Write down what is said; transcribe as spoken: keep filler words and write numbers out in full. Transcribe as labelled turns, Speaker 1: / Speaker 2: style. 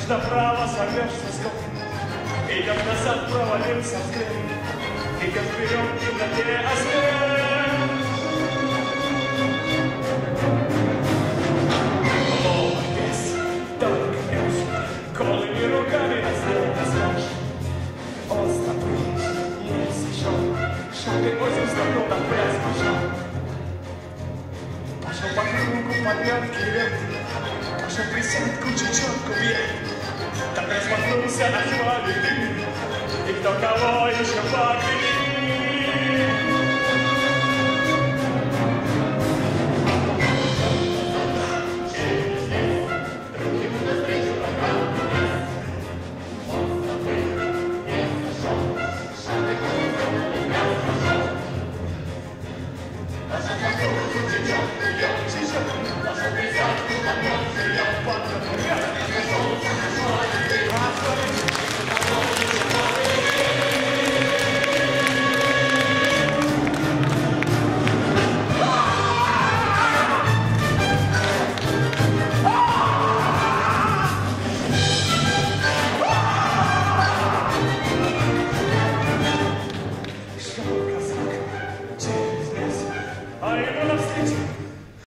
Speaker 1: направо сорвешься с ног, идешь назад, провалился взгляд, идешь вперед, в темноте ослеп. Молодец, только пьешь, голыми руками сделать сможешь. Он с тобой не сошел, шаг осень вздохнул, так пляс пошел. Пошел по кругу подъемки вверх, пошел присядку чечетку вверх. Так размахнулся на хвале, и кто кого еще поглядит.